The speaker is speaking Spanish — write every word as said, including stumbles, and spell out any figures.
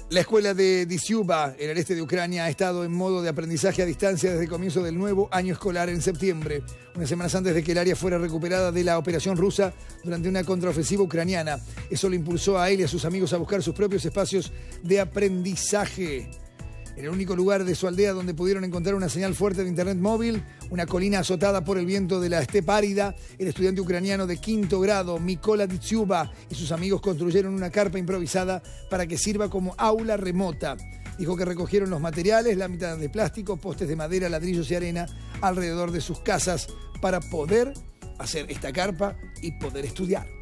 La escuela de Disyuba, en el este de Ucrania, ha estado en modo de aprendizaje a distancia desde el comienzo del nuevo año escolar en septiembre, unas semanas antes de que el área fuera recuperada de la operación rusa durante una contraofensiva ucraniana. Eso le impulsó a él y a sus amigos a buscar sus propios espacios de aprendizaje. En el único lugar de su aldea donde pudieron encontrar una señal fuerte de internet móvil, una colina azotada por el viento de la estepa árida, el estudiante ucraniano de quinto grado, Mykola Disyuba, y sus amigos construyeron una carpa improvisada para que sirva como aula remota. Dijo que recogieron los materiales, láminas de plástico, postes de madera, ladrillos y arena alrededor de sus casas para poder hacer esta carpa y poder estudiar.